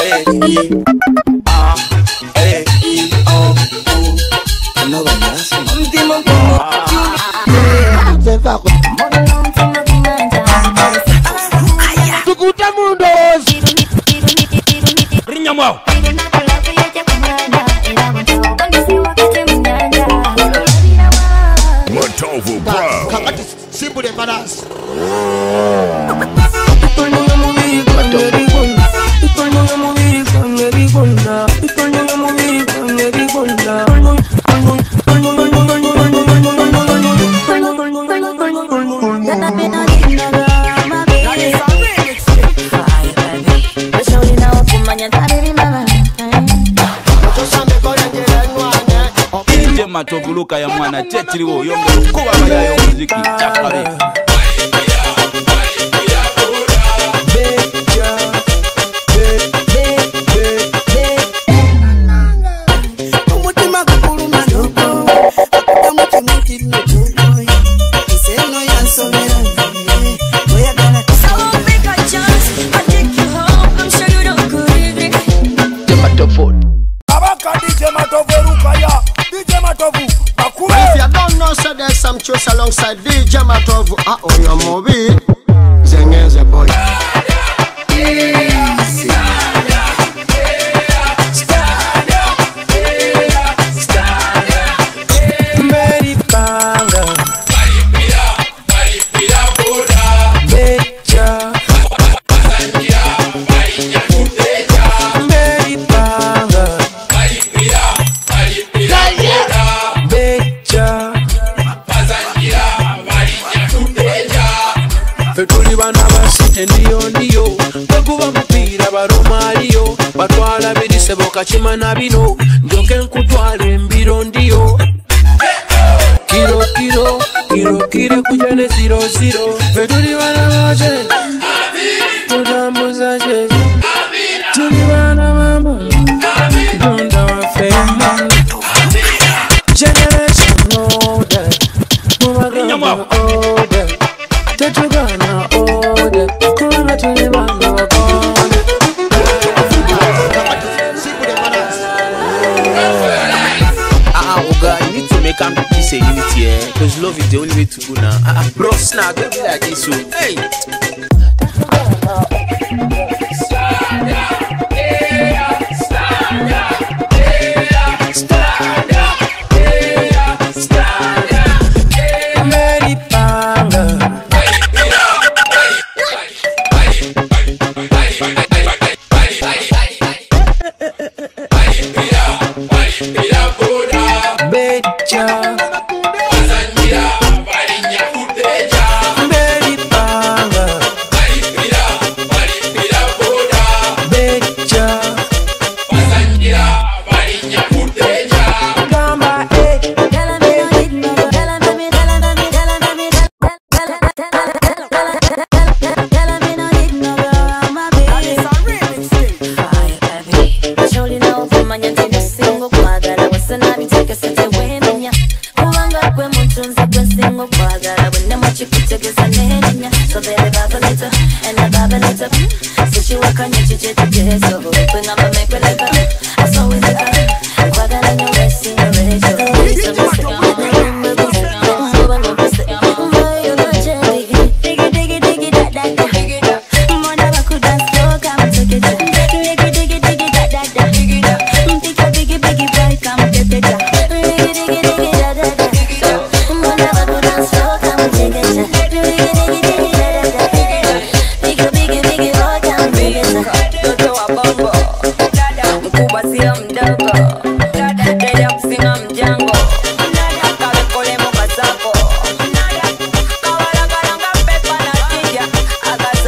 No vayas, Matovu, bro. Simple panas. Matoguluka ya mwana tetiriwo yongo kuba bayayo muziki chakare Choice alongside DJ Matovu. On your movie Zengeze boy. Kachima na bino njoke nkutwale mbiro ndiyo kiro kujane 00 feduli wana maje tutambuza je tuli wana mama donda wa fema generation order mumagamba order tetugana order kuna tuli wana wakone. You need to make am peace and unity, because love is the only way to go now. Bro, snap, don't be like this, so hey.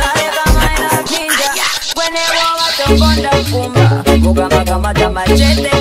Mugama kama machete